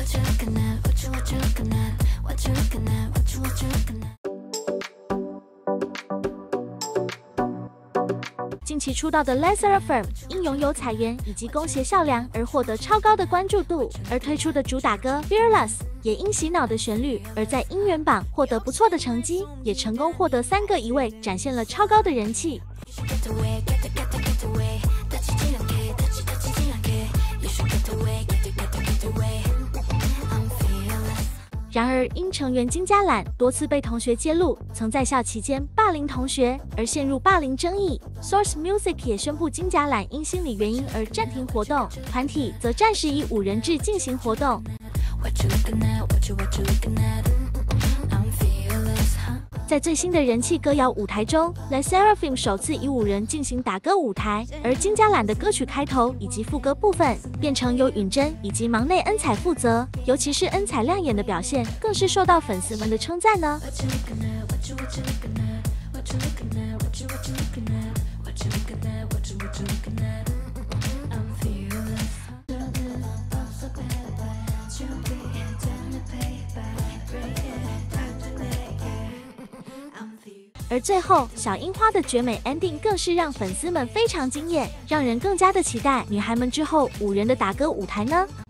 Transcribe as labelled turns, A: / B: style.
A: 近期出道的 LE SSERAFIM 因拥有彩颜以及弓鞋效良而获得超高的关注度，而推出的主打歌 Fearless 也因洗脑的旋律而在音源榜获得不错的成绩，也成功获得3个1位，展现了超高的人气。然而，因成员金嘉兰多次被同学揭露曾在校期间霸凌同学，而陷入霸凌争议。Source Music 也宣布金嘉兰因心理原因而暂停活动，团体则暂时以5人制进行活动。在最新的人气歌谣舞台中 ，LE SSERAFIM 首次以5人进行打歌舞台，而金嘉兰的歌曲开头以及副歌部分变成由允珍以及忙内恩彩负责，尤其是恩彩亮眼的表现，更是受到粉丝们的称赞呢。而最后，小樱花的绝美 ending 更是让粉丝们非常惊艳，让人更加的期待女孩们之后5人的打歌舞台呢。